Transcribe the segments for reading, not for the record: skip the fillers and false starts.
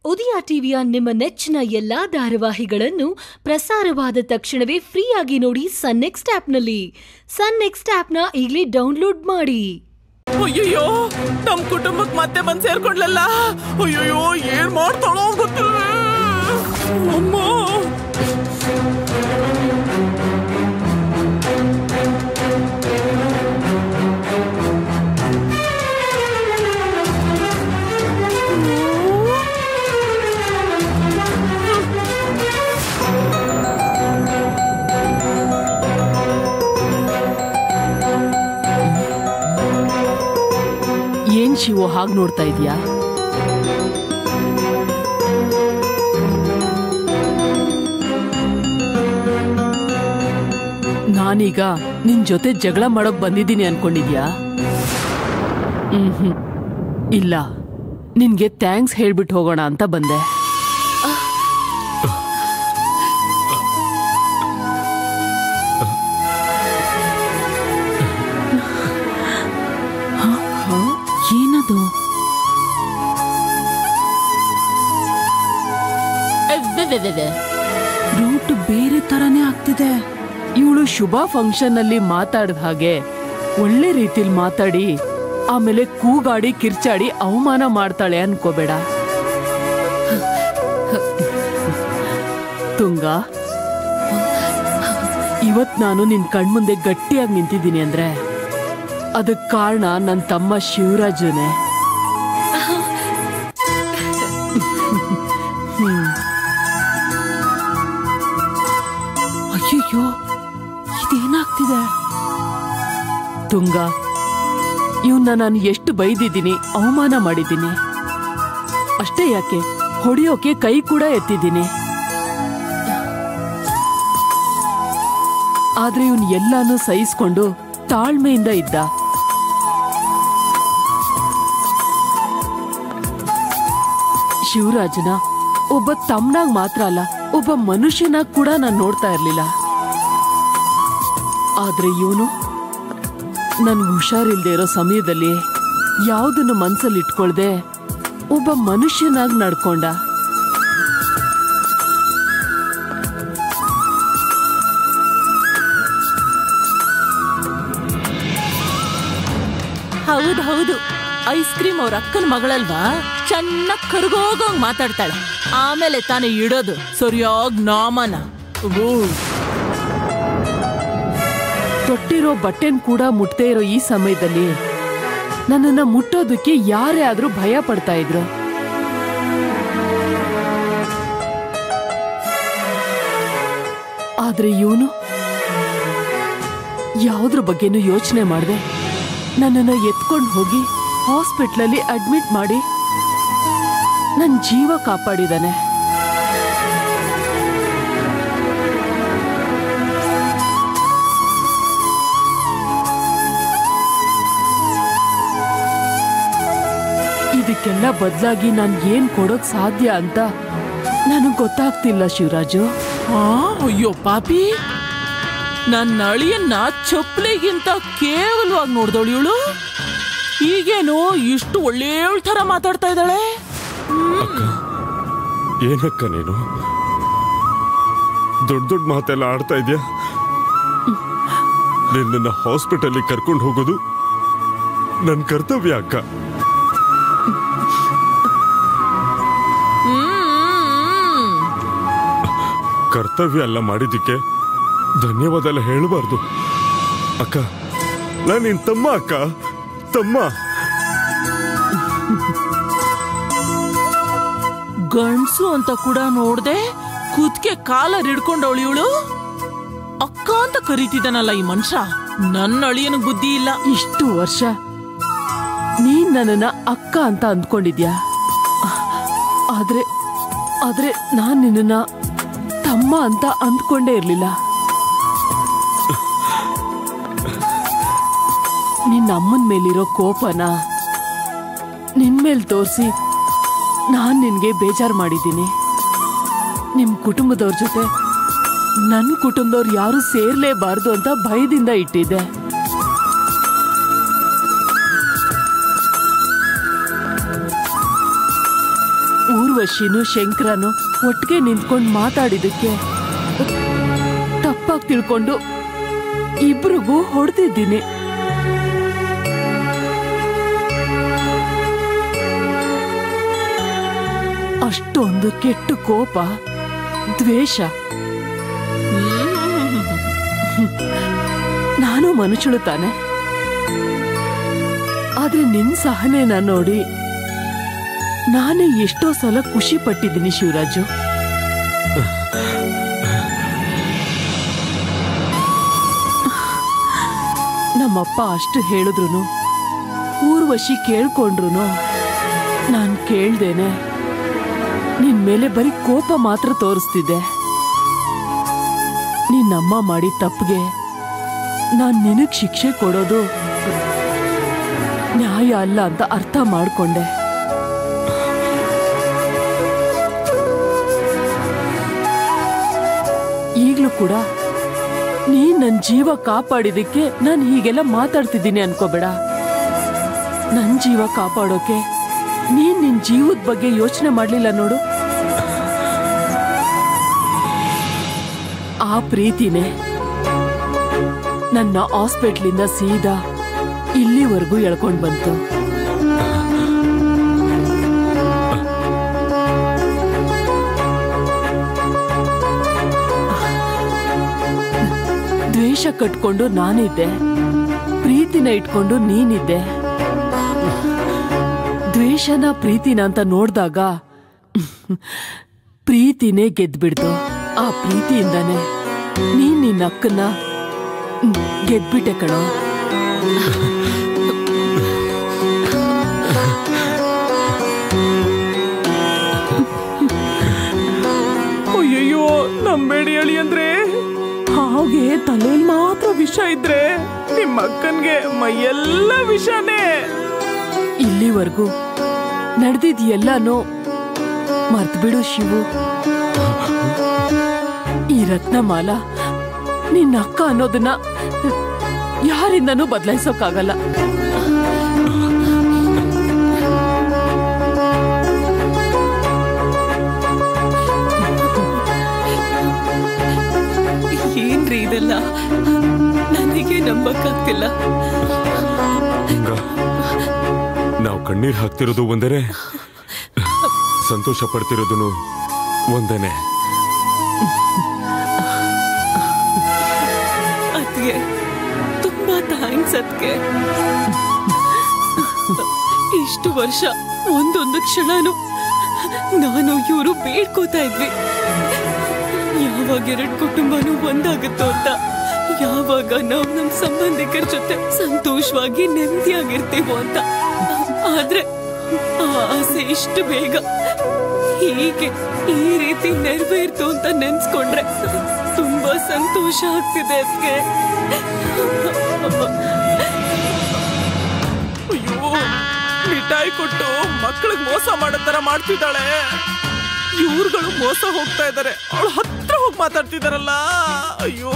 ಉದಯ ಟಿವಿಯ ನಿಮ್ಮ ನೆಚ್ಚಿನ ಎಲ್ಲಾ ಧಾರಾವಾಹಿಗಳನ್ನು ಪ್ರಸಾರವಾದ ತಕ್ಷಣವೇ ಫ್ರೀಯಾಗಿ ನೋಡಿ ಸನ್ ನೆಕ್ಸ್ಟ್ ಆಪ್ನಲ್ಲಿ. ಸನ್ ನೆಕ್ಸ್ಟ್ ಆಪ್ನ ಈಗಲೇ ಡೌನ್ಲೋಡ್ ಮಾಡಿ. ಅಯ್ಯೋ, ನಮ್ ಕುಟುಂಬಕ್ಕೆ ಮತ್ತೆ ಬಂದು ಸೇರ್ಕೊಂಡ್ಲಲ್ಲ. ಅಯ್ಯೋ, ಏನ್ ಮಾಡ್ತಾಳೋ ಗೊತ್ತಿಲ್ಲ ಅಮ್ಮ. ಏನ್ ಶಿವು ಹಾಗೆ ನೋಡ್ತಾ ಇದೀಯಾ? ನಾನೀಗ ನಿನ್ ಜೊತೆ ಜಗಳ ಮಾಡೋಕ್ ಬಂದಿದ್ದೀನಿ ಅನ್ಕೊಂಡಿದ್ಯಾ? ಇಲ್ಲ, ನಿನ್ಗೆ ಥ್ಯಾಂಕ್ಸ್ ಹೇಳ್ಬಿಟ್ಟು ಹೋಗೋಣ ಅಂತ ಬಂದೆ. ಏನದು? ರೂಟ್ ಬೇರೆ ತರನೇ ಆಗ್ತಿದೆ. ಇವಳು ಶುಭ ಫಂಕ್ಷನ್ ಅಲ್ಲಿ ಮಾತಾಡ್ದ ಹಾಗೆ ಒಳ್ಳೆ ರೀತಿಲಿ ಮಾತಾಡಿ ಆಮೇಲೆ ಕೂಗಾಡಿ ಕಿರ್ಚಾಡಿ ಅವಮಾನ ಮಾಡ್ತಾಳೆ ಅನ್ಕೋಬೇಡ. ತುಂಗ, ಇವತ್ ನಾನು ನಿನ್ ಕಣ್ಮುಂದೆ ಗಟ್ಟಿಯಾಗಿ ನಿಂತಿದ್ದೀನಿ ಅಂದ್ರೆ ಅದಕ್ಕೆ ಕಾರಣ ನನ್ನ ತಮ್ಮ ಶಿವರಾಜನೇ. ಅಯ್ಯೋ, ಇದೇನಾಗ್ತಿದೆ? ತುಂಗ, ಇವನ್ನ ನಾನು ಎಷ್ಟು ಬೈದಿದ್ದೀನಿ, ಅವಮಾನ ಮಾಡಿದ್ದೀನಿ. ಅಷ್ಟೇ ಯಾಕೆ, ಹೊಡೆಯೋಕೆ ಕೈ ಕೂಡ ಎತ್ತಿದ್ದೀನಿ. ಆದ್ರೆ ಇವನ್ ಎಲ್ಲಾನು ಸಹಿಸ್ಕೊಂಡು ತಾಳ್ಮೆಯಿಂದ ಇದ್ದ. ಶಿವರಾಜನ ಒಬ್ಬ ತಮ್ಮನಾಗ್ ಮಾತ್ರ ಅಲ್ಲ, ಒಬ್ಬ ಮನುಷ್ಯನಾಗ್ ಕೂಡ ನಾನು ನೋಡ್ತಾ ಇರ್ಲಿಲ್ಲ. ಆದ್ರೆ ಇವನು ನನ್ಗೆ ಹುಷಾರಿಲ್ದೇ ಇರೋ ಸಮಯದಲ್ಲಿ ಯಾವುದನ್ನು ಮನ್ಸಲ್ಲಿ ಇಟ್ಕೊಳ್ದೆ ಒಬ್ಬ ಮನುಷ್ಯನಾಗ್ ನಡ್ಕೊಂಡ. ಹೌದು, ಐಸ್ ಕ್ರೀಮ್ ಅವ್ರ ಅಕ್ಕನ ಮಗಳಲ್ವಾ? ಚೆನ್ನಾಗ್ ಕರ್ಗೋಗಂಗ್ ಮಾತಾಡ್ತಾಳೆ. ಆಮೇಲೆ ತಾನೇ ಇಡೋದು ಸರಿಯಾಗಿ ನಾಮನ. ತೊಟ್ಟಿರೋ ಬಟ್ಟೆನ್ ಕೂಡ ಮುಟ್ದೇ ಇರೋ ಈ ಸಮಯದಲ್ಲಿ ನನ್ನನ್ನ ಮುಟ್ಟೋದಕ್ಕೆ ಯಾರೇ ಆದ್ರೂ ಭಯ ಪಡ್ತಾ ಇದ್ರು. ಆದ್ರೆ ಇವನು ಯಾವುದ್ರ ಬಗ್ಗೆನೂ ಯೋಚನೆ ಮಾಡ್ದೆ ನನ್ನನ್ನು ಎತ್ಕೊಂಡು ಹೋಗಿ ಹಾಸ್ಪಿಟ್ಲಲ್ಲಿ ಅಡ್ಮಿಟ್ ಮಾಡಿ ನನ್ನ ಜೀವ ಕಾಪಾಡಿದಾನೆ. ಇದಕ್ಕೆಲ್ಲ ಬದಲಾಗಿ ನಾನು ಏನ್ ಕೊಡೋಕ್ ಸಾಧ್ಯ ಅಂತ ನನಗ್ ಗೊತ್ತಾಗ್ತಿಲ್ಲ ಶಿವರಾಜು. ಅಯ್ಯೋ ಪಾಪಿ, ನನ್ನ ಅಳಿಯನ್ನ ಚಪ್ಪಲಿಗಿಂತ ಕೇವಲವಾಗಿ ನೋಡ್ದವಳು ಇವಳು. ಈಗೇನು ಇಷ್ಟು ಒಳ್ಳೆಯವಳ ತರ ಮಾತಾಡ್ತಾ ಇದ್ದಾಳೆ. ಏನಕ್ಕ ನೀನು ದೊಡ್ಡ ದೊಡ್ಡ ಮಾತೆಲ್ಲ ಆಡ್ತಾ ಇದ್ಯಾ? ನಿನ್ನ ಹಾಸ್ಪಿಟಲ್ ಕರ್ಕೊಂಡು ಹೋಗೋದು ನನ್ನ ಕರ್ತವ್ಯ ಅಕ್ಕ. ಕರ್ತವ್ಯ ಎಲ್ಲ ಮಾಡಿದ್ದಕ್ಕೆ ಧನ್ಯವಾದ ಎಲ್ಲ ಹೇಳಬಾರ್ದು ಅಕ್ಕ. ನಾನು ನಿನ್ ತಮ್ಮ ಅಕ್ಕ, ತಮ್ಮ. ಗಂಡ್ಸು ಅಂತ ಕೂಡ ನೋಡ್ದೆ ಕುದ್ಕೆ ಕಾಲರ್ ಹಿಡ್ಕೊಂಡವಳು ಇವಳು. ಅಕ್ಕ ಅಂತ ಕರೀತಿದ್ದಾನಲ್ಲ ಈ ಮನುಷ್ಯ. ನನ್ನ ಅಳಿಯನ ಬುದ್ಧಿ ಇಲ್ಲ. ಇಷ್ಟು ವರ್ಷ ನೀನ್ ನನ್ನನ್ನ ಅಕ್ಕ ಅಂತ ಅಂದ್ಕೊಂಡಿದ್ಯಾ? ಆದ್ರೆ ನಾನ್ ನಿನ್ನ ತಮ್ಮ ಅಂತ ಅಂದ್ಕೊಂಡೇ ಇರ್ಲಿಲ್ಲ. ನಿನ್ನ ಅಮ್ಮನ ಮೇಲಿರೋ ಕೋಪನ ನಿನ್ ಮೇಲ್ ತೋರಿಸಿ ನಾನ್ ನಿನ್ಗೆ ಬೇಜಾರು ಮಾಡಿದ್ದೀನಿ. ನಿಮ್ ಕುಟುಂಬದವ್ರ ಜೊತೆ ನನ್ನ ಕುಟುಂಬದವ್ರು ಯಾರು ಸೇರ್ಲೇಬಾರ್ದು ಅಂತ ಭಯದಿಂದ ಇಟ್ಟಿದ್ದೆ. ಊರು ಊರ್ವಶಿನು ಶಂಕರನು ಒಟ್ಟಿಗೆ ನಿಂತ್ಕೊಂಡು ಮಾತಾಡಿದಕ್ಕೆ ತಪ್ಪಾಗಿ ತಿಳ್ಕೊಂಡು ಇಬ್ರಿಗೂ ಹೊಡೆದಿದ್ದೀನಿ. ಅಷ್ಟೊಂದು ಕೆಟ್ಟ ಕೋಪ, ದ್ವೇಷ. ನಾನು ಮನುಷ್ಯಳು ತಾನೆ, ಆದ್ರೆ ನಿನ್ ಸಹನೆನ ನೋಡಿ ನಾನೇ ಎಷ್ಟೋ ಸಲ ಖುಷಿ ಪಟ್ಟಿದ್ದೀನಿ ಶಿವರಾಜು. ನಮ್ಮಪ್ಪ ಅಷ್ಟು ಹೇಳಿದ್ರು ಊರ್ವಶಿ ಕೇಳ್ಕೊಂಡ್ರು ನಾನ್ ಕೇಳ್ದೇನೆ ನಿನ್ ಮೇಲೆ ಬರೀ ಕೋಪ ಮಾತ್ರ ತೋರಿಸ್ತಿದ್ದೆ. ನಿನ್ನಮ್ಮ ಮಾಡಿದ ತಪ್ಪಿಗೆ ನಾನ್ ನಿನಗ್ ಶಿಕ್ಷೆ ಕೊಡೋದು ನ್ಯಾಯ ಅಲ್ಲ ಅಂತ ಅರ್ಥ ಮಾಡ್ಕೊಂಡೆ. ಈಗ್ಲೂ ಕೂಡ ನೀನ್ ನನ್ ಜೀವ ಕಾಪಾಡಿದಕ್ಕೆ ನಾನು ಹೀಗೆಲ್ಲ ಮಾತಾಡ್ತಿದ್ದೀನಿ ಅನ್ಕೋಬೇಡ. ನನ್ ಜೀವ ಕಾಪಾಡೋಕೆ ನೀನ್ ನಿನ್ ಜೀವದ ಬಗ್ಗೆ ಯೋಚನೆ ಮಾಡ್ಲಿಲ್ಲ ನೋಡು. ಆ ಪ್ರೀತಿನೇ ನನ್ನ ಹಾಸ್ಪಿಟ್ಲಿಂದ ಸೀದಾ ಇಲ್ಲಿವರೆಗೂ ಎಳ್ಕೊಂಡ್ ಬಂತು. ದ್ವೇಷ ಕಟ್ಕೊಂಡು ನಾನಿದ್ದೆ, ಪ್ರೀತಿನ ಇಟ್ಕೊಂಡು ನೀನಿದ್ದೆ. ದ್ವೇಷನ ಪ್ರೀತಿನ ಅಂತ ನೋಡ್ದಾಗ ಪ್ರೀತಿನೇ ಗೆದ್ಬಿಡ್ತು. ಆ ಪ್ರೀತಿಯಿಂದಾನೆ ನೀನ್ ನಿನ್ನ ಅಕ್ಕನ್ನ ಗೆದ್ಬಿಟ್ಟೆ ಕಣೋ. ಅಯ್ಯಯ್ಯೋ, ನಂಬೇಡಿ ಹೇಳಿ ಅಂದ್ರೆ ಹಾಗೆ ತಲೆಯಲ್ಲಿ ಮಾತ್ರ ವಿಷ ಇದ್ರೆ ನಿಮ್ಮ ಅಕ್ಕನ್ಗೆ ಮೈಯೆಲ್ಲ ವಿಷನೇ. ಇಲ್ಲಿವರೆಗೂ ನಡೆದಿದ್ ಎಲ್ಲಾನು ಮರ್ತ್ಬಿಡು ಶಿವು. ಈ ರತ್ನಮಾಲ ನಿನ್ನ ಅಕ್ಕ ಅನ್ನೋದನ್ನ ಯಾರಿಂದನೂ ಬದಲಾಯಿಸೋಕ್ಕಾಗಲ್ಲ. ಏನ್ರಿ ಇದೆಲ್ಲ? ನನಗೆ ನಂಬಕ್ಕಾಗ್ತಿಲ್ಲ. ನಾವು ಕಣ್ಣೀರ್ ಹಾಕ್ತಿರೋದು ಒಂದೇನೆ, ಸಂತೋಷ ಪಡ್ತಿರೋದು ಒಂದೇನೆ. ಅದ್ಗೆ ತುಂಬಾ ಥ್ಯಾಂಕ್ಸ್. ಅದ್ಗೆ ಇಷ್ಟು ವರ್ಷ ಒಂದೊಂದು ಕ್ಷಣನು ನಾನು ಇವರು ಬೇಡ್ಕೋತಾ ಇದ್ವಿ, ಯಾವಾಗ ಎರಡು ಕುಟುಂಬನೂ ಒಂದಾಗುತ್ತೋ ಅಂತ, ಯಾವಾಗ ನಾವು ನಮ್ ಸಂಬಂಧಿಕರ ಜೊತೆ ಸಂತೋಷವಾಗಿ ನೆಮ್ಮದಿಯಾಗಿರ್ತೀವೋ ಅಂತ. ಆದ್ರೆ ಆ ಆಸೆ ಇಷ್ಟು ಬೇಗ ಹೀಗೆ ಈ ರೀತಿ ನೆರವೇರ್ತು ಅಂತ ನೆನ್ಸ್ಕೊಂಡ್ರೆ ತುಂಬಾ ಸಂತೋಷ ಆಗ್ತಿದೆ. ಅದಕ್ಕೆ ಅಯ್ಯೋ, ಮಿಠಾಯಿ ಕೊಟ್ಟು ಮಕ್ಕಳಿಗೆ ಮೋಸ ಮಾಡೋ ತರ ಮಾಡ್ತಿದ್ದಾಳೆ. ಇವ್ರುಗಳು ಮೋಸ ಹೋಗ್ತಾ ಇದ್ದಾರೆ, ಅವಳು ಹತ್ರ ಹೋಗಿ ಮಾತಾಡ್ತಿದಾರಲ್ಲ. ಅಯ್ಯೋ,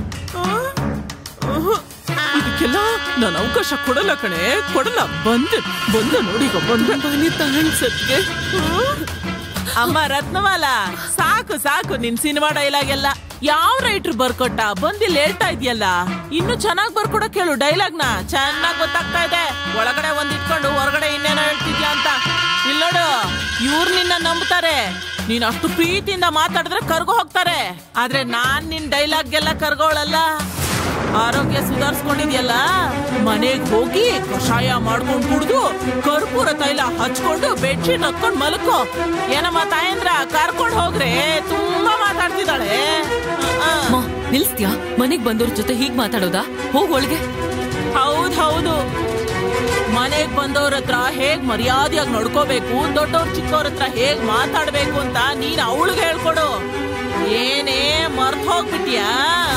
ಇದಕ್ಕೆಲ್ಲ ನಾನು ಅವಕಾಶ ಕೊಡಲ್ಲ ಕಣೆ, ಕೊಡಲ್ಲ. ಬಂದ ನೋಡಿಗ ಬಂದೆ ಥ್ಯಾಂಕ್ಸ್. ಅದಕ್ಕೆ ಅಮ್ಮ ರತ್ನಮಾಲ, ಸಾಕು ಸಾಕು ನಿನ್ ಸಿನಿಮಾ ಡೈಲಾಗ್ ಎಲ್ಲ. ಯಾವ ರೈಟ್ರು ಬರ್ಕೊಟ್ಟ? ಬಂದಿಲ್ಲಿ ಹೇಳ್ತಾ ಇದೆಯಲ್ಲ, ಇನ್ನು ಚೆನ್ನಾಗ್ ಬರ್ಕೊಡಕ್ ಹೇಳು ಡೈಲಾಗ್ನ. ಚೆನ್ನಾಗ್ ಗೊತ್ತಾಗ್ತಾ ಇದೆ, ಒಳಗಡೆ ಒಂದ್ ಇಟ್ಕೊಂಡು ಹೊರಗಡೆ ಇನ್ನೇನೋ ಹೇಳ್ತಿದ್ಯಾ ಅಂತ. ಇಲ್ಲಿ ನೋಡು, ಇವ್ರು ನಿನ್ನ ನಂಬ್ತಾರೆ, ನೀನ್ ಅಷ್ಟು ಪ್ರೀತಿಯಿಂದ ಮಾತಾಡಿದ್ರೆ ಕರ್ಗೋ ಹೋಗ್ತಾರೆ. ಆದ್ರೆ ನಾನ್ ನಿನ್ ಡೈಲಾಗ್ಗೆಲ್ಲ ಕರ್ಗೋಳಲ್ಲ. ಆರೋಗ್ಯ ಸುಧಾರಿಸ್ಕೊಂಡಿದ್ಯಲ್ಲ, ಮನೆಗ್ ಹೋಗಿ ಕಷಾಯ ಮಾಡ್ಕೊಂಡ್ ಕುಡ್ದು ಕರ್ಪೂರ ತೈಲ ಹಚ್ಕೊಂಡು ಬೆಡ್ಶೀಟ್ ಹತ್ಕೊಂಡ್ ಮಲ್ಕೋ. ಏನಮ್ಮ ತಾಯಂದ್ರ, ಕರ್ಕೊಂಡ್ ಹೋಗ್ರೆ. ತುಂಬಾ ಮಾತಾಡ್ತಿದ್ದಾಳೆ. ನಿಲ್ಸ್ತ್ಯಾ? ಮನೆಗ್ ಬಂದವ್ರ ಜೊತೆ ಹೀಗ್ ಮಾತಾಡೋದಾ? ಹೋಗ್ ಒಳಗೆ. ಹೌದು, ಮನೆಗ್ ಬಂದವ್ರ ಹತ್ರ ಹೇಗ್ ಮರ್ಯಾದೆಯಾಗಿ ನಡ್ಕೋಬೇಕು, ದೊಡ್ಡವ್ರ ಚಿಕ್ಕವ್ರ ಹತ್ರ ಹೇಗ್ ಮಾತಾಡ್ಬೇಕು ಅಂತ ನೀನ್ ಅವಳಿಗೆ ಹೇಳ್ಕೊಡು. ಏನೇ ಮರ್ತ್ ಹೋಗ್ಬಿಟ್ಯಾ?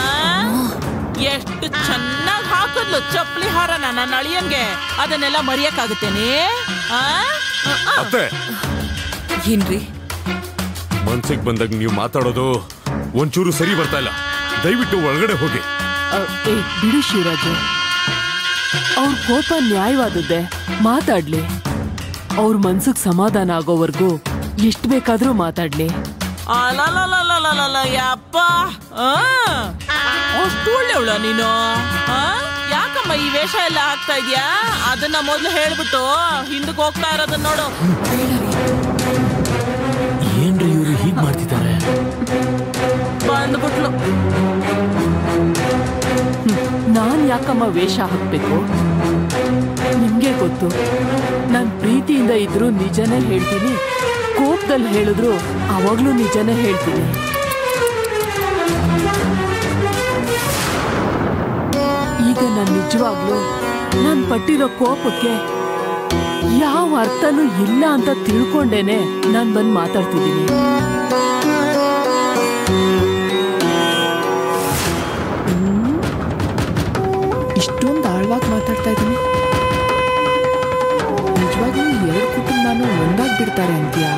ಎಷ್ಟು ಚೆನ್ನಾಗ್ ಹಾಕಿದ್ಲು ಚಪ್ಪಲಿ ಹಾರನ ನನ್ನ ಅಳಿಯನ್ಗೆ. ಅದನ್ನೆಲ್ಲ ಮರೆಯಕ್ಕಾಗುತ್ತೇನೆ? ಏನ್ರಿ ಮನ್ಸಿಗೆ ಬಂದಾಗ ನೀವು ಮಾತಾಡೋದು ಒಂಚೂರು ಸರಿ ಬರ್ತಾ ಇಲ್ಲ. ದಯವಿಟ್ಟು ಒಳಗಡೆ ಹೋಗಿ. ಬಿಡು ಶಿವರಾಜು, ಅವ್ರ ಕೋಪ ನ್ಯಾಯವಾದದ್ದೇ, ಮಾತಾಡ್ಲಿ. ಅವ್ರ ಮನ್ಸಿಗೆ ಸಮಾಧಾನ ಆಗೋವರೆಗೂ ಎಷ್ಟು ಬೇಕಾದ್ರೂ ಮಾತಾಡ್ಲಿ. ಅಲ್ಲ ಯಪ್ಪ, ಅಷ್ಟು ಒಳ್ಳೆವಳ ನೀನು. ಯಾಕಮ್ಮ ಈ ವೇಷ ಎಲ್ಲ ಹಾಕ್ತಾ ಇದ್ಯಾ? ಅದನ್ನ ಮೊದ್ಲು ಹೇಳ್ಬಿಟ್ಟು ಹಿಂದಕ್ಕೆ ಹೋಗ್ತಾ ಇರೋದನ್ನ ನೋಡು. ಏನ್ರಿ ಇವ್ರು ಹೀಗ್ ಮಾಡ್ತಿದ್ದಾರೆ? ಬಂದ್ಬಿಟ್ಲು. ನಾನ್ ಯಾಕಮ್ಮ ವೇಷ ಹಾಕ್ಬೇಕು? ನಿಮ್ಗೆ ಗೊತ್ತು, ನಾನ್ ಪ್ರೀತಿಯಿಂದ ಇದ್ರು ನಿಜನೇ ಹೇಳ್ತೀನಿ, ಕೋಪದಲ್ಲಿ ಹೇಳಿದ್ರು ಅವಾಗ್ಲೂ ನಿಜನೇ ಹೇಳ್ತೀನಿ. ಈಗ ನಾನು ನಿಜವಾಗ್ಲೂ ನಾನ್ ಪಟ್ಟಿರೋ ಕೋಪಕ್ಕೆ ಯಾವ ಅರ್ಥನೂ ಇಲ್ಲ ಅಂತ ತಿಳ್ಕೊಂಡೇನೆ ನಾನ್ ಬಂದ್ ಮಾತಾಡ್ತಿದ್ದೀನಿ. ಇಷ್ಟೊಂದು ಆಳ್ವಾಗಿ ಮಾತಾಡ್ತಾ ಇದ್ದೀನಿ. ನಿಜವಾಗ್ಲೂ ಎರಡು ಕುಟುಂಬನೂ ಒಂದಾಗ್ಬಿಡ್ತಾರೆ ಅಂತೀಯಾ?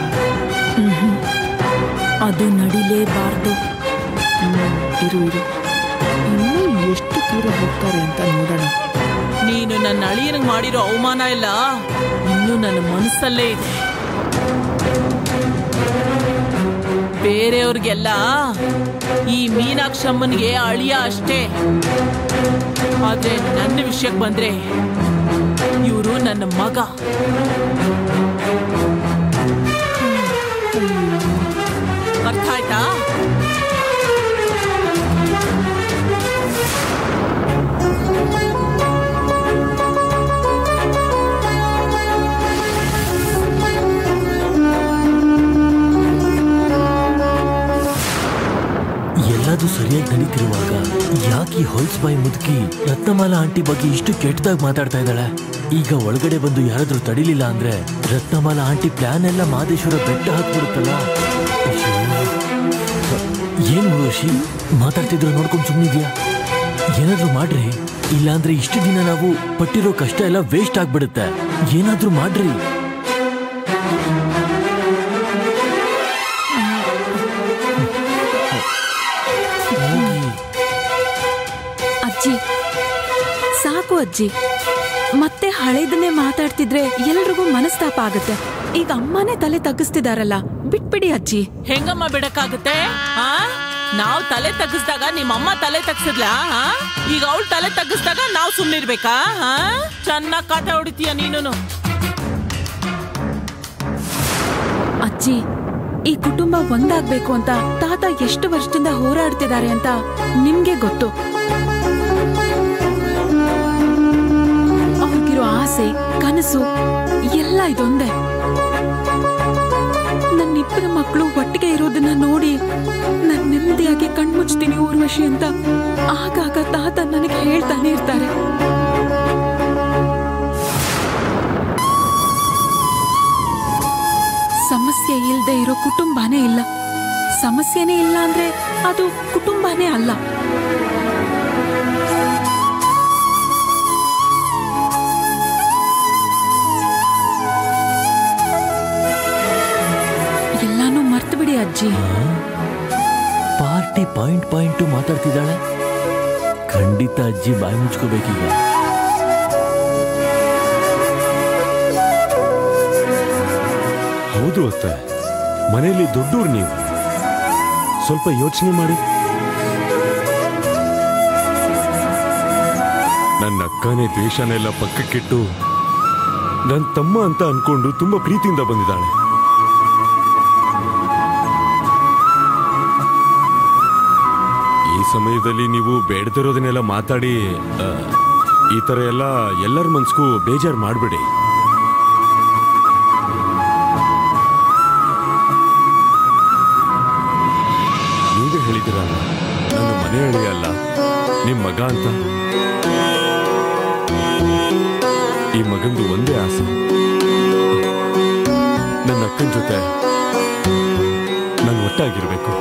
ಅದು ನಡಿಲೇಬಾರ್ದು. ಇರು ಇನ್ನೂ ಎಷ್ಟು ದೂರ ಹೋಗ್ತಾರೆ ಅಂತ ನೋಡೋಣ. ನೀನು ನನ್ನ ಅಳಿಯನಿಗೆ ಮಾಡಿರೋ ಅವಮಾನ ಇಲ್ಲ ಇನ್ನೂ ನನ್ನ ಮನಸ್ಸಲ್ಲೇ ಇದೆ. ಬೇರೆಯವ್ರಿಗೆಲ್ಲ ಈ ಮೀನಾಕ್ಷಮ್ಮನಿಗೆ ಅಳಿಯ ಅಷ್ಟೇ, ಆದ್ರೆ ನನ್ನ ವಿಷಯಕ್ಕೆ ಬಂದ್ರೆ ಇವರು ನನ್ನ ಮಗ. ಅರ್ಥ ಆಯ್ತಾ? ಎಲ್ಲದೂ ಸರಿಯಾಗಿ ನಡೀತಿರುವಾಗ ಯಾಕೆ ಈ ಹೊಲ್ಸ್ಬಾಯಿ ಮುದುಕಿ ರತ್ನಮಾಲಾ ಆಂಟಿ ಬಗ್ಗೆ ಇಷ್ಟು ಕೆಟ್ಟದಾಗಿ ಮಾತಾಡ್ತಾ ಇದ್ದಾಳೆ? ಈಗ ಒಳಗಡೆ ಬಂದು ಯಾರಾದ್ರೂ ತಡಿಲಿಲ್ಲ ಅಂದ್ರೆ ರತ್ನಮಾಲಾ ಆಂಟಿ ಪ್ಲಾನ್ ಎಲ್ಲ ಮಾದೇಶ್ವರ ಬೆಟ್ಟ ಹಾಕ್ಬಿಡುತ್ತಲ್ಲ. ಏನ್ ಊರ್ವಶಿ ಮಾತಾಡ್ತಿದ್ರು ನೋಡ್ಕೊಂಡು ಸುಮ್ಮನಿದ್ಯಾ? ಏನಾದ್ರೂ ಮಾಡ್ರಿ, ಇಲ್ಲಾಂದ್ರೆ ಇಷ್ಟು ದಿನ ನಾವು ಪಟ್ಟಿರೋ ಕಷ್ಟ ಎಲ್ಲ ವೇಸ್ಟ್ ಆಗ್ಬಿಡುತ್ತೆ. ಏನಾದ್ರೂ ಮಾಡ್ರಿ. ಅಜ್ಜಿ ಸಾಕು ಅಜ್ಜಿ, ಮತ್ತೆ ಹಳೇದನ್ನೇ ಮಾತಾಡ್ತಿದ್ರೆ ಎಲ್ರಿಗೂ ಮನಸ್ತಾಪ ಆಗುತ್ತೆ. ಈಗ ಅಮ್ಮನೇ ತಲೆ ತಗ್ಗಿಸ್ತಿದಾರಲ್ಲ, ಬಿಟ್ಬಿಡಿ ಅಜ್ಜಿ. ಹೆಂಗಮ್ಮ ಬಿಡಕ್ಕಾಗುತ್ತೆ? ನಾವ್ ತಲೆ ತಗ್ಗಿಸ್ದಾಗ ನಿಮ್ಮಮ್ಮ ತಲೆ ತಗ್ಸಿದ್ಲಾ? ಈಗ ಅವಳು ತಲೆ ತಗ್ಗಿಸ್ದಾಗ ನಾವ್ ಸುಮ್ನಿರ್ಬೇಕಾ? ಚೆನ್ನಾಗ್ ಕಾಟ ಹೊಡಿತೀಯ ನೀನು. ಅಜ್ಜಿ, ಈ ಕುಟುಂಬ ಒಂದಾಗ್ಬೇಕು ಅಂತ ತಾತ ಎಷ್ಟು ವರ್ಷದಿಂದ ಹೋರಾಡ್ತಿದ್ದಾರೆ ಅಂತ ನಿಮ್ಗೆ ಗೊತ್ತು. ಅವ್ರಿಗಿರೋ ಆಸೆ, ಕನಸು ಎಲ್ಲ ಇದೊಂದೇ. ನನ್ನಿಬ್ಬರ ಮಕ್ಕಳು ಒಟ್ಟಿಗೆ ಇರೋದನ್ನ ನೋಡಿ ನಾನ್ ನೆಮ್ಮದಿಯಾಗಿ ಕಣ್ಮುಚ್ತೀನಿ ಊರ್ವಶಿ ಅಂತ ಆಗಾಗ ತಾತ ನನಗೆ ಹೇಳ್ತಾನೆ ಇರ್ತಾರೆ. ಸಮಸ್ಯೆ ಇಲ್ಲದೆ ಇರೋ ಕುಟುಂಬನೇ ಇಲ್ಲ. ಸಮಸ್ಯೆನೇ ಇಲ್ಲ ಅಂದ್ರೆ ಅದು ಕುಟುಂಬನೇ ಅಲ್ಲ. ಎಲ್ಲಾನು ಮರ್ತು ಬಿಡಿ ಅಜ್ಜಿ. ಪಾರ್ಟಿ ಪಾಯಿಂಟ್ ಮಾತಾಡ್ತಿದ್ದಾಳೆ. ಖಂಡಿತ ಅಜ್ಜಿ ಬಾಯಿ ಮುಚ್ಕೋಬೇಕೀಗ. ಹೌದು ಅತ್ತೆ, ಮನೆಯಲ್ಲಿ ದೊಡ್ಡವ್ರು ನೀವು, ಸ್ವಲ್ಪ ಯೋಚನೆ ಮಾಡಿ. ನನ್ನ ಅಕ್ಕನೇ ದ್ವೇಷನೆಲ್ಲ ಪಕ್ಕಕ್ಕಿಟ್ಟು ನನ್ನ ತಮ್ಮ ಅಂತ ಅನ್ಕೊಂಡು ತುಂಬಾ ಪ್ರೀತಿಯಿಂದ ಬಂದಿದ್ದಾಳೆ. ಈ ಸಮಯದಲ್ಲಿ ನೀವು ಬೇಡದಿರೋದನ್ನೆಲ್ಲ ಮಾತಾಡಿ ಈ ತರ ಎಲ್ಲ ಎಲ್ಲರ ಮನ್ಸ್ಗೂ ಬೇಜಾರು ಮಾಡ್ಬೇಡಿ. ನೀವೇ ಹೇಳಿದಿರಲ್ಲ, ನನ್ನ ಮನೆ ಅಳಿಯ ಅಲ್ಲ ನಿಮ್ ಮಗ ಅಂತ. ಈ ಮಗಂದು ಒಂದೇ ಆಸೆ, ನನ್ನ ಅಕ್ಕನ ಜೊತೆ ನಾನು ಒಟ್ಟಾಗಿರ್ಬೇಕು.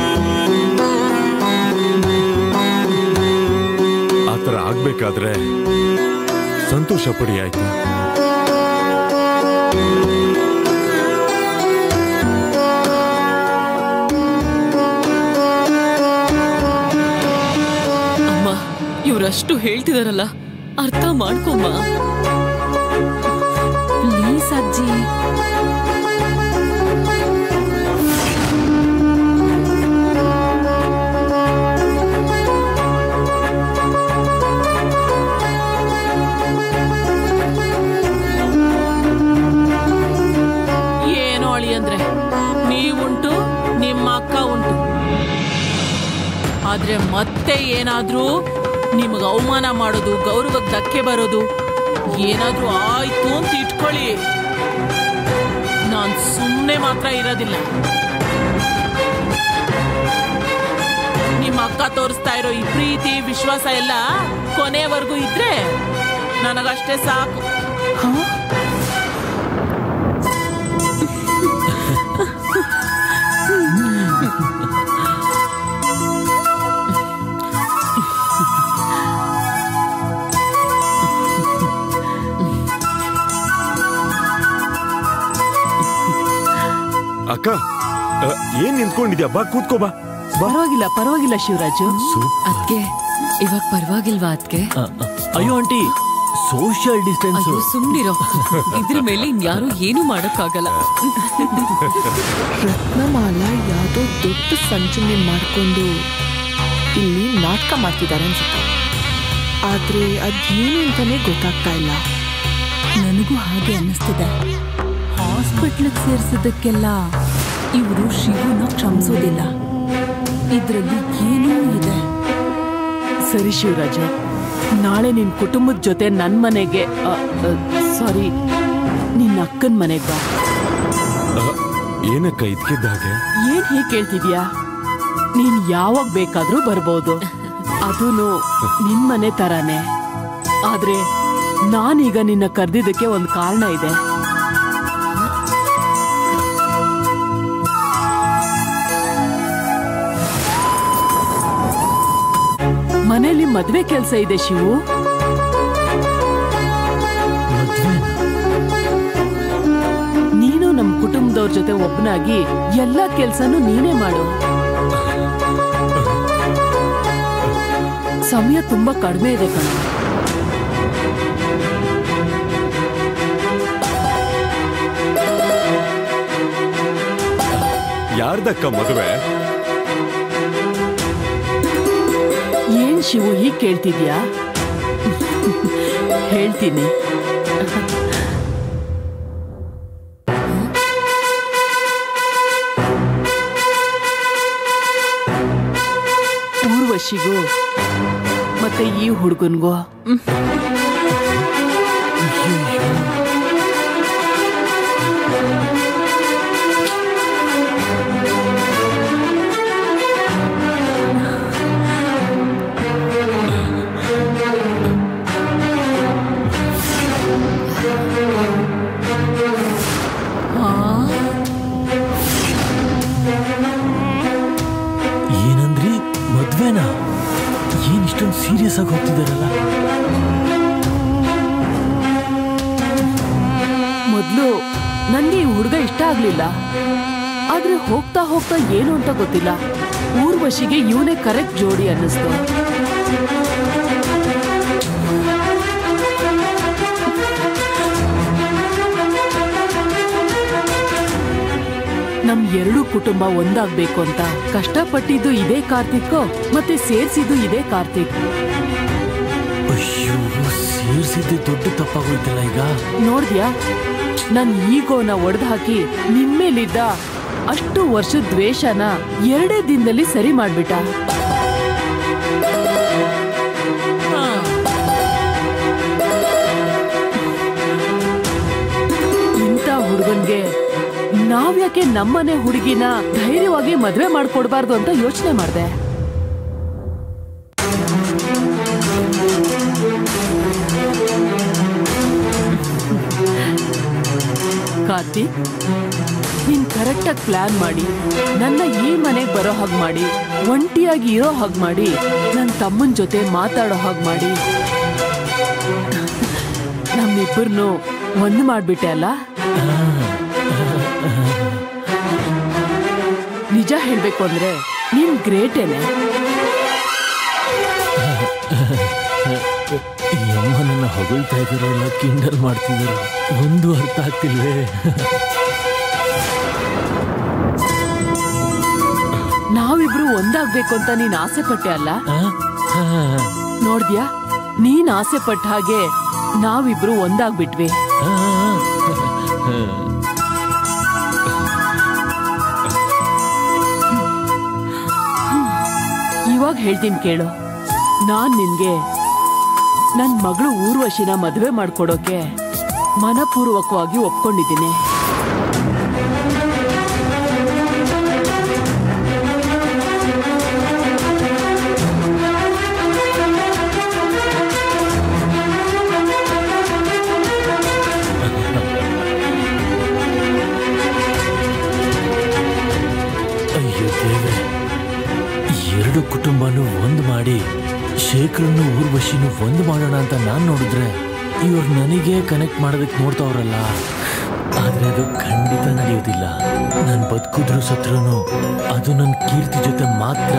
ಆತರ ಆಗ್ಬೇಕಾದ್ರೆ ಸಂತೋಷ ಪಡಿ, ಆಯ್ತಾ? ಅಮ್ಮ, ಇವ್ರಷ್ಟು ಹೇಳ್ತಿದಾರಲ್ಲ, ಅರ್ಥ ಮಾಡ್ಕೊಮ್ಮ. ಪ್ಲೀಸ್ ಅಜ್ಜಿ. ನೀವುಂಟು, ನಿಮ್ಮ ಅಕ್ಕ ಉಂಟು. ಆದ್ರೆ ಮತ್ತೆ ಏನಾದ್ರೂ ನಿಮ್ಗೆ ಅವಮಾನ ಮಾಡೋದು, ಗೌರವಕ್ಕೆ ಧಕ್ಕೆ ಬರೋದು ಏನಾದ್ರೂ ಆಯ್ತು ಅಂತ ಇಟ್ಕೊಳ್ಳಿ, ನಾನ್ ಸುಮ್ಮನೆ ಮಾತ್ರ ಇರೋದಿಲ್ಲ. ನಿಮ್ಮ ಅಕ್ಕ ತೋರಿಸ್ತಾ ಇರೋ ಈ ಪ್ರೀತಿ ವಿಶ್ವಾಸ ಎಲ್ಲ ಕೊನೆವರೆಗೂ ಇದ್ರೆ ನನಗಷ್ಟೇ ಸಾಕು. ಅಕ್ಕ ಏನ್ ನಿಂತ್ಕೊಂಡಿದ್ಯಾ? ಬಾ ಕೂತ್ಕೋ ಬಾ. ಪರವಾಗಿಲ್ಲ ಪರವಾಗಿಲ್ಲ ಶಿವರಾಜು. ಅದ್ಕೆ ಇವಾಗ ಪರವಾಗಿಲ್ವಾ ಅದ್ಕೆ? ಅಯ್ಯೋ ಆಂಟಿ, ಸೋಷಿಯಲ್ ಡಿಸ್ಟೆನ್ಸ್. ಸುಮ್ನಿರೋ, ಇದ್ರ ಮೇಲೆ ಇನ್ಯಾರು ಏನು ಮಾಡಕ್ಕಾಗಲ್ಲ. ರತ್ನಮಾಲ ಯಾವ್ದೋ ದೊಡ್ಡ ಸಂಚುನೆ ಮಾಡ್ಕೊಂಡು ಇಲ್ಲಿ ನಾಟಕ ಮಾಡ್ತಿದ್ದಾರೆ ಅನ್ಸುತ್ತೆ. ಆದ್ರೆ ಅದೇನು ಅಂತಾನೆ ಗೊತ್ತಾಗ್ತಾ ಇಲ್ಲ. ನನಗೂ ಹಾಗೆ ಅನ್ನಿಸ್ತಿದೆ. ಹಾಸ್ಪಿಟ್ಲಿಗೆ ಸೇರಿಸಿದ್ದಕ್ಕೆಲ್ಲ ಇವರು ಶಿವನ ಕ್ಷಮಿಸೋದಿಲ್ಲ. ಇದ್ರಲ್ಲಿ ಏನೂ ಇದೆ. ಸರಿ ಶಿವರಾಜು, ನಾಳೆ ನಿನ್ ಕುಟುಂಬದ ಜೊತೆ ನನ್ ಮನೆಗೆ, ಸಾರಿ, ನಿನ್ನ ಅಕ್ಕನ ಮನೆಗೆ ಬಾ. ಏನಕ್ಕ ಇದ್ಕಿದ್ದಾಗೆ? ಏನ್ ಹೀಗೆ ಕೇಳ್ತಿದ್ಯಾ? ನೀನ್ ಯಾವಾಗ ಬೇಕಾದ್ರೂ ಬರ್ಬೋದು. ಅದೂನು ನಿನ್ ಮನೆ ತರಾನೇ. ಆದ್ರೆ ನಾನೀಗ ನಿನ್ನ ಕರೆದಿದ್ದಕ್ಕೆ ಒಂದು ಕಾರಣ ಇದೆ. ಮನೇಲಿ ಮದ್ವೆ ಕೆಲ್ಸ ಇದೆ ಶಿವು. ನೀನು ನಮ್ ಕುಟುಂಬದವ್ರ ಜೊತೆ ಒಬ್ಬನಾಗಿ ಎಲ್ಲಾ ಕೆಲ್ಸನೂ ನೀನೇ ಮಾಡು. ಸಮಯ ತುಂಬಾ ಕಡಿಮೆ ಇದೆ ಕಣ. ಯಾರ್ದಕ್ಕ ಮದುವೆ? ಏನ್ ಶಿವು ಹೀಗ್ ಕೇಳ್ತಿದ್ಯಾ? ಹೇಳ್ತೀನಿ. ಊರ್ವಶಿಗೂ ಮತ್ತೆ ಈ ಹುಡುಗನ್ಗೋ. ಏನಂದ್ರಿ? ಮದ್ವೆನಾ? ಏನ್ ಇಷ್ಟೊಂದು ಸೀರಿಯಸ್ ಆಗಿ ಹೋಗ್ತಿದಾರಲ್ಲ? ಮೊದ್ಲು ನನ್ಗೆ ಈ ಹುಡುಗ ಇಷ್ಟ ಆಗ್ಲಿಲ್ಲ. ಆದ್ರೆ ಹೋಗ್ತಾ ಹೋಗ್ತಾ ಏನು ಅಂತ ಗೊತ್ತಿಲ್ಲ, ಊರ್ವಶಿಗೆ ಇವನೇ ಕರೆಕ್ಟ್ ಜೋಡಿ ಅನ್ನಿಸ್ತು. ನಮ್ ಎರಡೂ ಕುಟುಂಬ ಒಂದಾಗ್ಬೇಕು ಅಂತ ಕಷ್ಟಪಟ್ಟಿದ್ದು ಇದೇ ಕಾರ್ತಿಕ್, ಮತ್ತೆ ಸೇರ್ಸಿದ್ದು ಇದೇ ಕಾರ್ತಿಕ್. ಅಯ್ಯೋ, ಸೇರ್ಸಿದ್ದೆ ದೊಡ್ಡ ತಪ್ಪಾಗೋಯ್ತಲ್ಲ ಈಗ. ನೋಡ್ದ್ಯಾ, ನನ್ ಈಗೋನ ಒಡೆದು ಹಾಕಿ ನಿಮ್ಮೇಲಿದ್ದ ಅಷ್ಟು ವರ್ಷದ ದ್ವೇಷನ 2 ದಿನದಲ್ಲಿ ಸರಿ ಮಾಡ್ಬಿಟ್ಟ. ಇಂಥ ಹುಡುಗನ್ಗೆ ನಾವ್ಯಾಕೆ ನಮ್ಮನೆ ಹುಡುಗಿನ ಧೈರ್ಯವಾಗಿ ಮದ್ವೆ ಮಾಡ್ಕೊಡ್ಬಾರ್ದು ಅಂತ ಯೋಚನೆ ಮಾಡ್ದೆ. ಕಾರ್ತಿಕ್, ನೀನ್ ಕರೆಕ್ಟಾಗಿ ಪ್ಲಾನ್ ಮಾಡಿ ನನ್ನ ಈ ಮನೆಗೆ ಬರೋ ಹಾಗೆ ಮಾಡಿ, ಒಂಟಿಯಾಗಿ ಇರೋ ಹಾಗೆ ಮಾಡಿ, ನನ್ನ ತಮ್ಮನ ಜೊತೆ ಮಾತಾಡೋ ಹಾಗೆ ಮಾಡಿ ನಮ್ಮಿಬ್ಬರನ್ನು ಒಂದು ಮಾಡ್ಬಿಟ್ಟೆ ಅಲ್ಲ? ನಿಜ ಹೇಳ್ಬೇಕು ಅಂದ್ರೆ ನೀನ್ ಗ್ರೇಟೇನೆ. ಯಮ್ಮನನ್ನ ಹೊಗಳ್ತಾ ಇದಾರೋ ಇಲ್ಲ ಕಿಂಡಲ್ ಮಾಡ್ತಿದಾರೋ ಒಂದು ಅರ್ಥ ಆಗ್ತಿಲ್ವೇ. ನಾವಿಬ್ರು ಒಂದಾಗ್ಬೇಕು ಅಂತ ನೀನ್ ಆಸೆ ಪಟ್ಟೆ ಅಲ್ಲ? ನೋಡ್ದ್ಯಾ, ನೀನ್ ಆಸೆ ಪಟ್ಟ ಹಾಗೆ ನಾವಿಬ್ರು ಒಂದಾಗ್ಬಿಟ್ವಿ. ಹೇಳ್ತೀನಿ ಕೇಳು. ನಾನ್ ನಿನ್ಗೆ ನನ್ ಮಗಳು ಊರ್ವಶಿನ ಮದುವೆ ಮಾಡ್ಕೊಡೋಕೆ ಮನಪೂರ್ವಕವಾಗಿ ಒಪ್ಕೊಂಡಿದ್ದೀನಿ. ಅಯ್ಯೋ ದೇವ್ರೆ, ಎರಡು ಕುಟುಂಬನೂ ಒಂದು ಮಾಡಿ ಶೇಖರನ್ನು ಊರ್ವಶಿನೂ ಒಂದು ಮಾಡೋಣ ಅಂತ ನಾನ್ ನೋಡಿದ್ರೆ ಇವ್ರು ನನಗೆ ಕನೆಕ್ಟ್ ಮಾಡೋದಕ್ಕೆ ನೋಡ್ತಾವ್ರಲ್ಲ. ಆದ್ರೆ ಅದು ಖಂಡಿತ ನಡೆಯೋದಿಲ್ಲ. ನಾನು ಬದುಕಿದ್ರು ಸತ್ರೂ ಅದು ನನ್ನ ಕೀರ್ತಿ ಜೊತೆ ಮಾತ್ರ.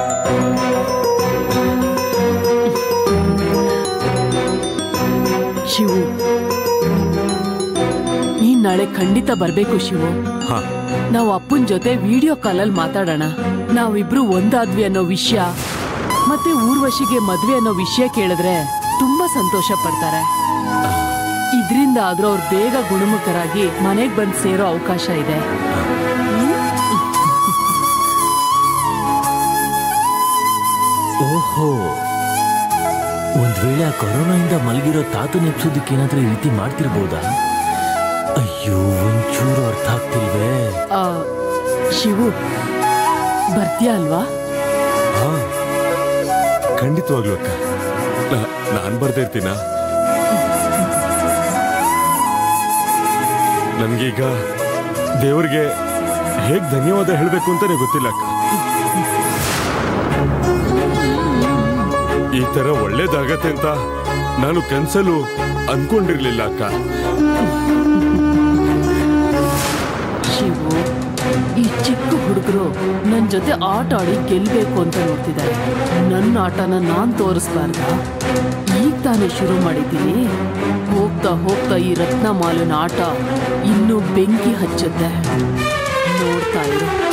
ಶಿವು, ನೀನ್ ನಾಳೆ ಖಂಡಿತ ಬರ್ಬೇಕು ಶಿವು. ನಾವು ಅಪ್ಪನ ಜೊತೆ ವಿಡಿಯೋ ಕಾಲಲ್ಲಿ ಮಾತಾಡೋಣ. ನಾವಿಬ್ರು ಒಂದಾದ್ವಿ ಅನ್ನೋ ವಿಷಯ ಮತ್ತೆ ಊರ್ವಶಿಗೆ ಮದ್ವೆ ಅನ್ನೋ ವಿಷಯ ಕೇಳಿದ್ರೆ ತುಂಬಾ ಸಂತೋಷ ಪಡ್ತಾರೆ. ಇದ್ರಿಂದ ಆದ್ರೂ ಅವ್ರು ಬೇಗ ಗುಣಮುಖರಾಗಿ ಮನೆಗ್ ಬಂದು ಸೇರೋ ಅವಕಾಶ ಇದೆ. ಓಹೋ, ಒಂದ್ ವೇಳೆ ಆ ಕೊರೋನಾಯಿಂದ ಮಲಗಿರೋ ತಾತ ನೆಪ್ಸೋದಕ್ಕೆ ಏನಾದ್ರೂ ಈ ರೀತಿ ಮಾಡ್ತಿರ್ಬೋದಾ? ಅಯ್ಯೋ, ಒಂಚೂರು ಅರ್ಥ ಆಗ್ತಿಲ್ವೇ. ಶಿವು, ಬರ್ತೀಯಾ ಅಲ್ವಾ? ಖಂಡಿತವಾಗ್ಲೂ ಅಕ್ಕ, ನಾನ್ ಬರ್ತಾ ಇರ್ತೀನ. ನನ್ಗೀಗ ದೇವ್ರಿಗೆ ಹೇಗ್ ಧನ್ಯವಾದ ಹೇಳ್ಬೇಕು ಅಂತಾನೆ ಗೊತ್ತಿಲ್ಲ ಅಕ್ಕ. ಈ ತರ ಒಳ್ಳೇದಾಗತ್ತೆ ಅಂತ ನಾನು ಕನ್ಸಲ್ಲೂ ಅನ್ಕೊಂಡಿರ್ಲಿಲ್ಲ ಅಕ್ಕ. ಶಿವು, ಈ ಚಿಕ್ಕ ಹುಡುಗರು ನನ್ ಜೊತೆ ಆಟ ಆಡಿ ಗೆಲ್ಬೇಕು ಅಂತ ನೋಡ್ತಿದ್ದಾರೆ. ನನ್ನ ಆಟನ ನಾನ್ ತೋರಿಸ್ಬಾರ್ದ? ಈಗ ತಾನೇ ಶುರು ಮಾಡಿದ್ದೀನಿ. ಹೋಗ್ತಾ ಹೋಗ್ತಾ ಈ ರತ್ನಮಾಲನ ಆಟ ಇನ್ನೂ ಬೆಂಕಿ ಹಚ್ಚುತ್ತೆ. ನೋಡ್ತಾ ಇರು.